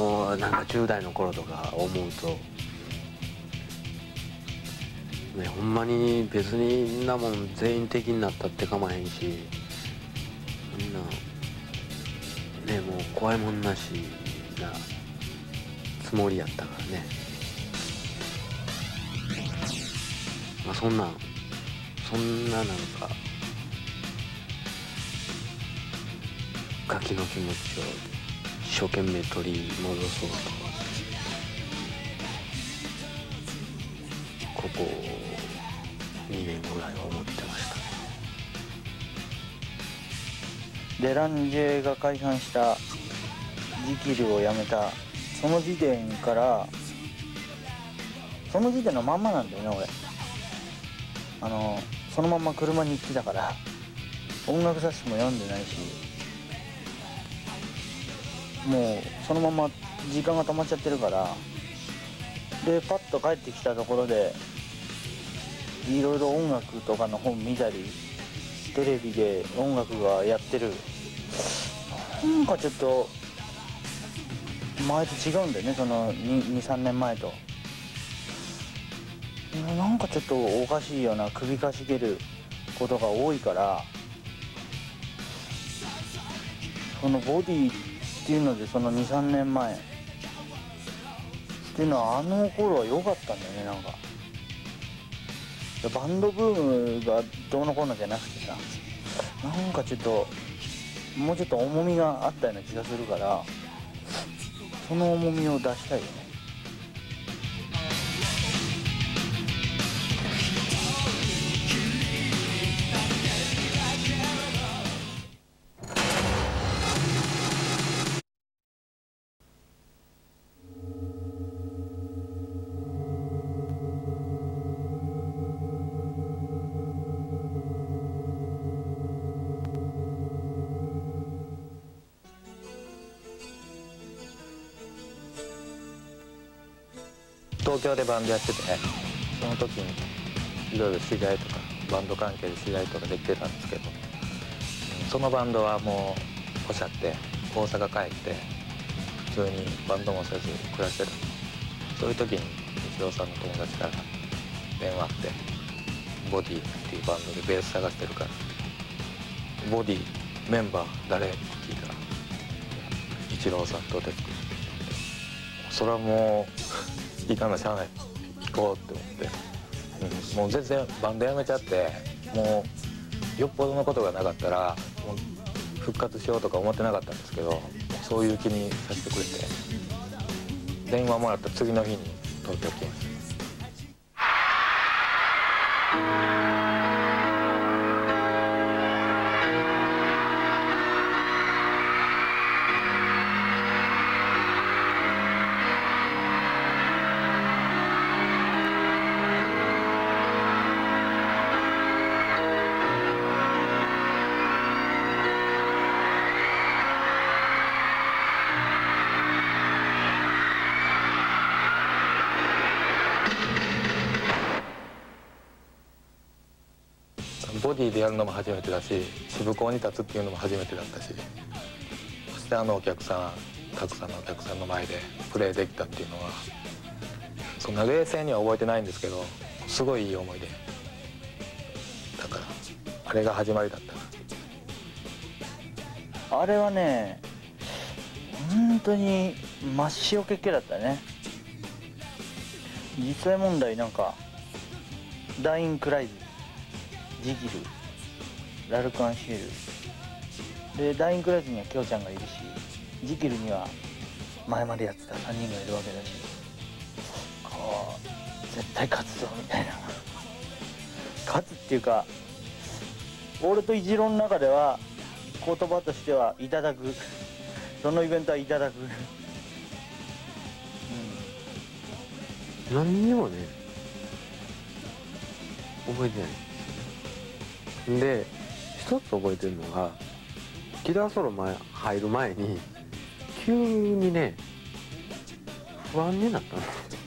なんか10代の頃とか思うとね、ほんまに別にみんなもん全員的になったってかまへんし、みんなねもう怖いもんなしなつもりやったからね。まあそんななんかガキの気持ちを一生懸命取り戻そうとここ2年ぐらいは思ってましたね。 デランジェが解散したジキルをやめたその時点からその時点のまんまなんだよね俺。そのまんま車に行ってたから音楽雑誌も読んでないし、もうそのまま時間が溜まっちゃってるから、でパッと帰ってきたところでいろいろ音楽とかの本見たりテレビで音楽がやってる、なんかちょっと前と違うんだよね、その 2,3 年前と。なんかちょっとおかしいような首かしげることが多いから、そのボディっていうのでその 2,3 年前っていうのはあの頃は良かったんだよね。なんかバンドブームがどうのこうのじゃなくてさ、なんかちょっともうちょっと重みがあったような気がするから、その重みを出したいよね。 東京でバンドやってて、その時にいろいろ知り合いとかバンド関係で知り合いとかできてたんですけど、そのバンドはもうポシャって大阪帰って普通にバンドもせず暮らしてた。そういう時に一郎さんの友達から電話あって、ボディっていうバンドでベース探してるからボディメンバー誰って聞いたら一郎さんと哲君。それはもう行かなしゃあない、行こうって思って、もう全然バンドやめちゃって、もうよっぽどのことがなかったらもう復活しようとか思ってなかったんですけど、そういう気にさせてくれて、電話もらった次の日に東京来ました。ボディでやるのも初めてだし、渋港に立つっていうのも初めてだったし、そしてお客さん、たくさんのお客さんの前でプレーできたっていうのは、そんな冷静には覚えてないんですけど、すごいいい思い出だから、あれが始まりだったな。 あれはね、本当に真っ塩けっけだったね。実際問題なんかダイン・クライズ、ジギル、ラルク・アンシエルで、ダイン・クライズにはキョウちゃんがいるし、ジギルには前までやってた3人がいるわけだし、こう絶対勝つぞみたいな勝つっていうか、俺とイチローの中では言葉としてはいただく、そのイベントはいただく何にもね覚えてないで、一つ覚えてるのが、ギターソロ入る前に急にね不安になったの。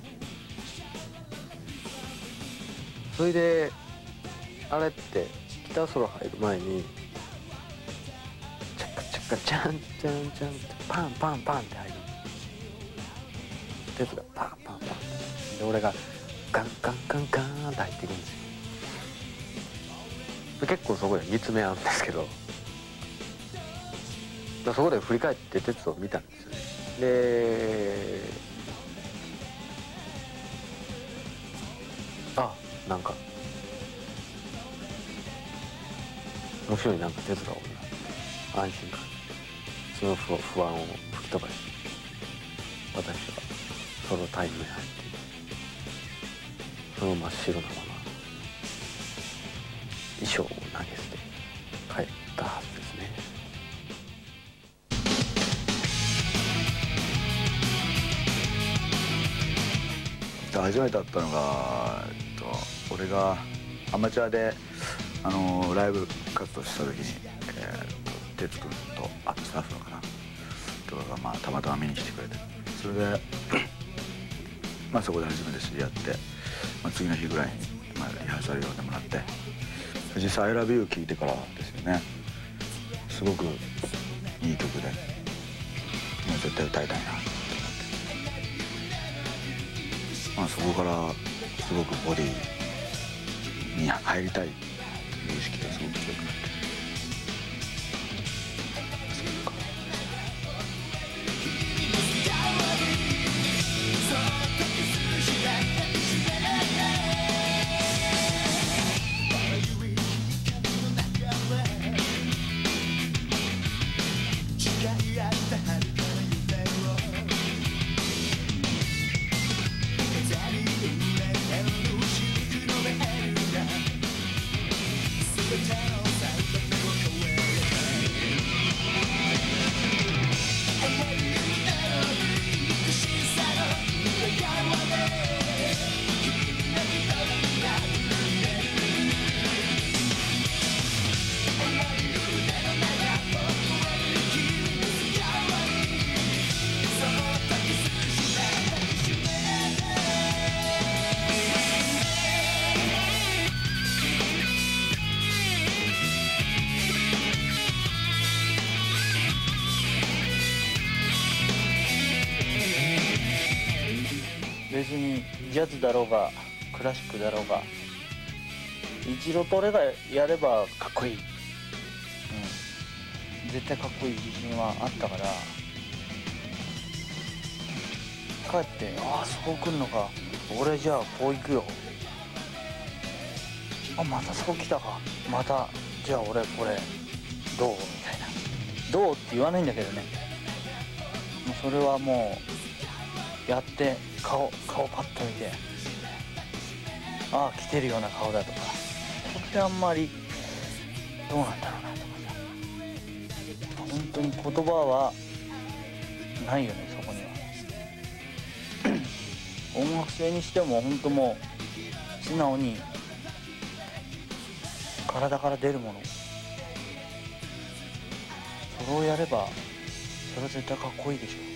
それであれってギターソロ入る前にチャカチャカチャンチャンチャンってパンパンパンって入る。 鉄がパンパンパンで俺がガンガンガンガンって入っていくんですよ。で結構そこで見つめ合うんですけど、そこで振り返って鉄を見たんですよね。でなんか後ろになんか鉄がおるな、安心感、その不安を吹き飛ばし、私はそのタイムに入ってその真っ白なまま衣装を投げ捨て帰ったはずですね。 初めて会ったのが、俺がアマチュアでライブ活動した時に、哲君とスタッフのかなとかがたまたま見に来てくれて、それでそこで初めて知り合って、次の日ぐらいに、リハーサル呼んでもらって、実際「ILOVEYOU」聴いてからですよね。すごくいい曲で、絶対歌いたいなと思って、そこからすごくボディに入りたいという意識がすごく強くなって。 別にジャズだろうがクラシックだろうが一度と俺がやればかっこいい、絶対かっこいい自信はあったから、帰ってそう来るのか、俺じゃあこう行くよ、またそう来たか、またじゃあ俺これどうみたいな、どうって言わないんだけどね、もうそれはもうやって顔パッと見て、来てるような顔だとか、これあんまりどうなんだろうなとかさ、本当に言葉はないよね、そこには音楽性にしても本当もう素直に体から出るもの、それをやればそれは絶対かっこいいでしょ。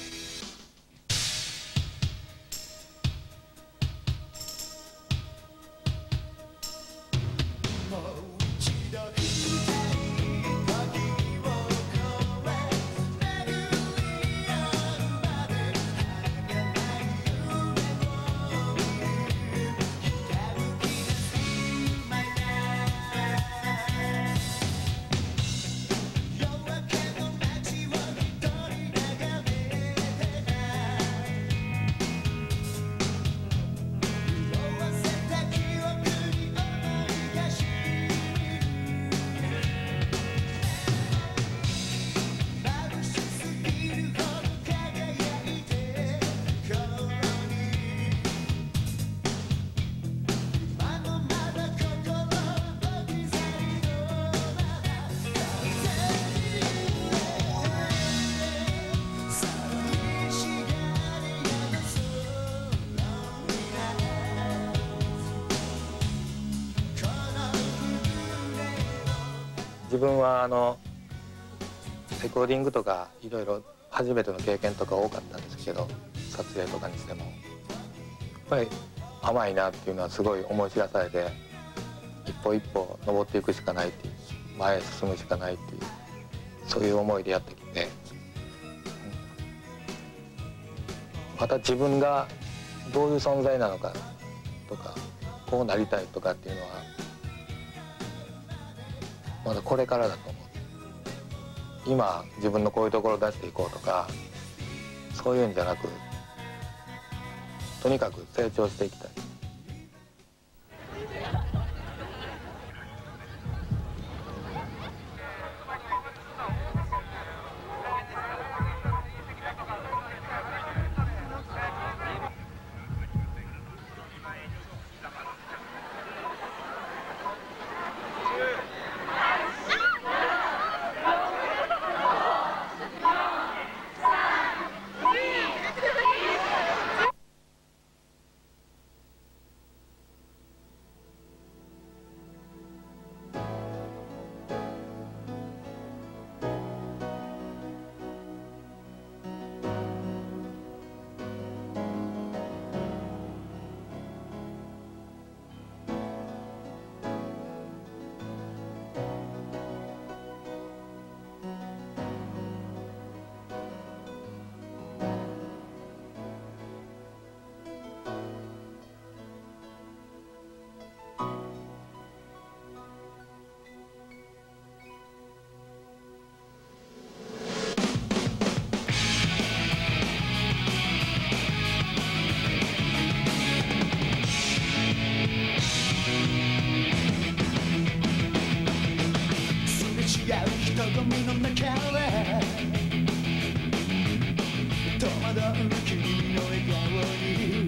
自分はレコーディングとかいろいろ初めての経験とか多かったんですけど、撮影とかにしてもやっぱり甘いなっていうのはすごい思い知らされて、一歩一歩登っていくしかないっていう、前へ進むしかないっていう、そういう思いでやってきて、 また自分がどういう存在なのかとかこうなりたいとかっていうのはまだこれからだと思う。今自分のこういうところを出していこうとかそういうんじゃなくとにかく成長していきたい。 人混みの中で戸惑う君の笑顔に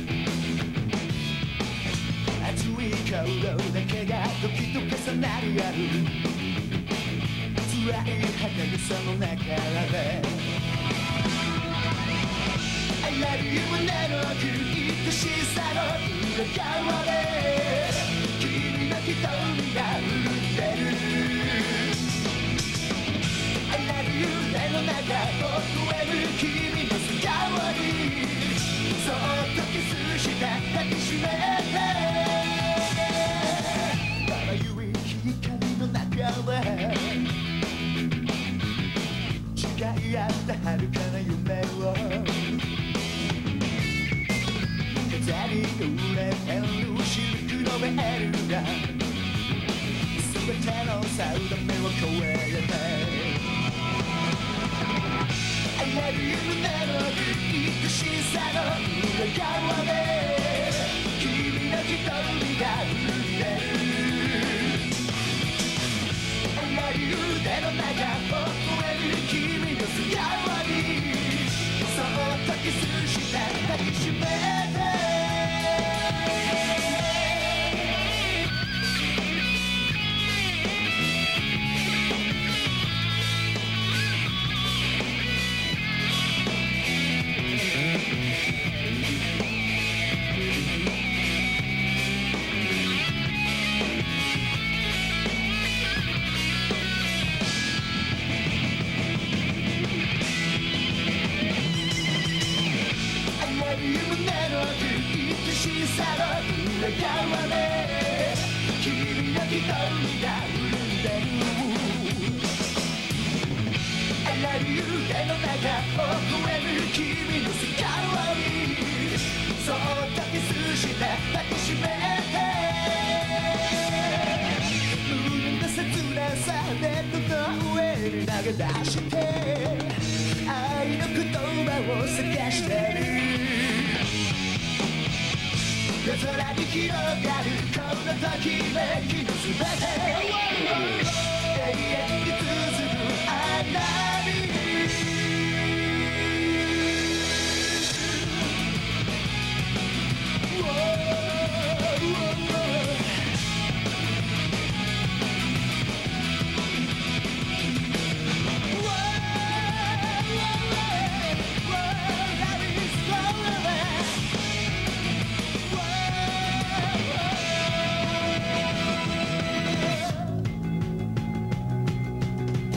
熱い顔だけが時と重なり合う辛い儚さの中で I love you 胸の奥愛しさの裏側で君の瞳が潤ってる夢の中を超える君の素顔にそっとキスして抱きしめてまばゆい光の中で誓い合った遥かな夢を風に揺れてるシルクのベールが全ての定めを超えてI love you 胸の愛しさの裏側で君の瞳が潤ってる I love you 腕の中を超える君の素顔にそっとキスして抱きしめて裏側で君の瞳が潤んでる I love you 手の中を超える君の素顔にそっとキスして抱きしめて胸の切なさで喉の上に投げ出して愛の言葉を探してる 夜空に広がるこのときめきのすべて永遠に続くあなたに 「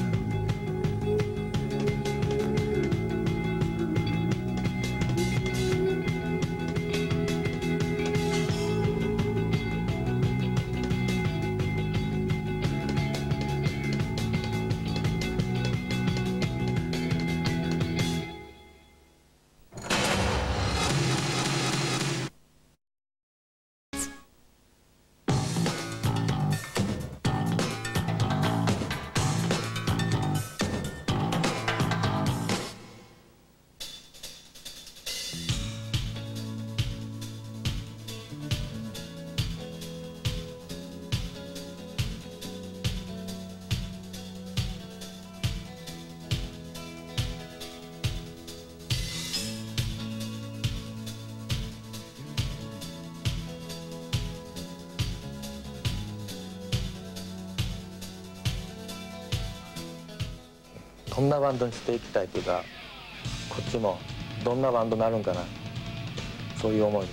どんなバンドにしていきたいというか、こっちもどんなバンドになるんかな、そういう思いです。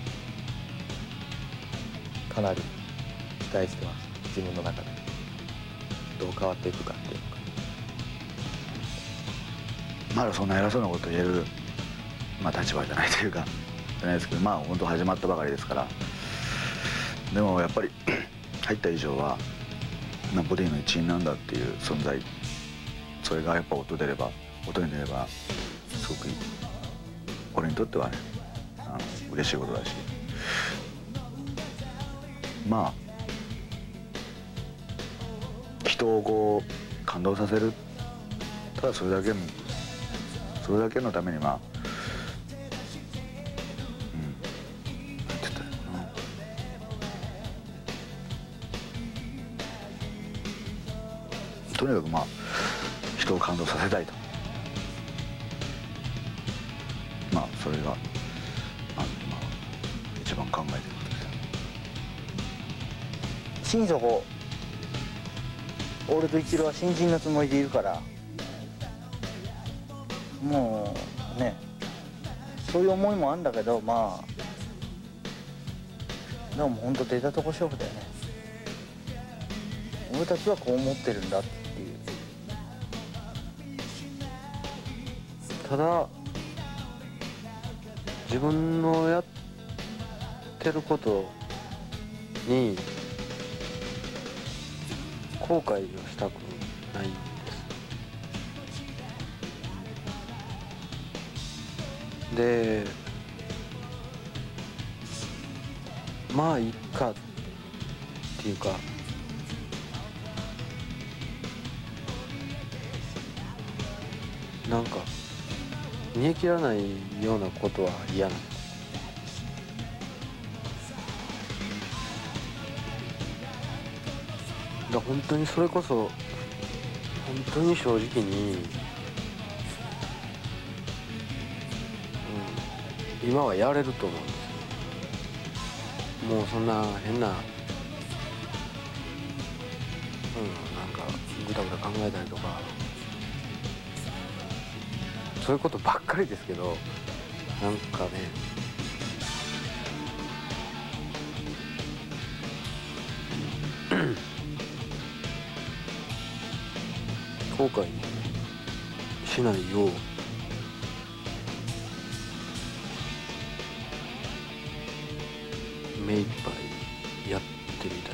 かなり期待してます、自分の中で。どう変わっていくかっていうか。 まだそんな偉そうなこと言える、立場じゃないというかじゃないですけど、本当始まったばかりですから。でもやっぱり入った以上はボディの一員なんだっていう存在、それがやっぱ音に出ればすごくいい、俺にとってはね嬉しいことだし、人をこう感動させる、ただそれだけのためになんて言ったらいいのかな、とにかく人を感動させたいと、それが一番考えてることです。 心底俺と一郎は新人のつもりでいるから、もうね、そういう思いもあるんだけど、でも本当出たとこ勝負だよね。俺たちはこう思ってるんだっていう。 ただ自分のやってることに後悔をしたくないんです。でいいかっていうか、なんか煮え切らないようなことは嫌なんです。本当にそれこそ本当に正直に、今はやれると思うんですよ。もうそんな変ななんかぐだぐだ考えたりとかそういうことばっかりですけど、なんかね、後悔しないよう目いっぱいやってみたいです。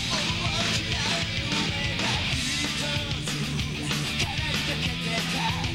叶いかけてた